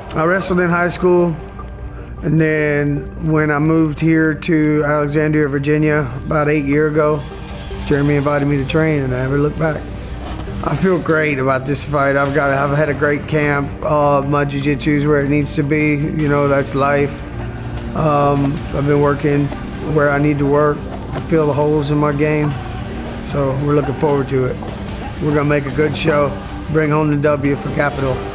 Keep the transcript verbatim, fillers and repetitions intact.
I wrestled in high school, and then when I moved here to Alexandria, Virginia, about eight years ago, Jeremy invited me to train, and I never looked back. I feel great about this fight. I've got, I've had a great camp. Uh, my jiu-jitsu is where it needs to be. You know, that's life. Um, I've been working where I need to work. I feel the holes in my game, so we're looking forward to it. We're gonna make a good show, bring home the W for Capital.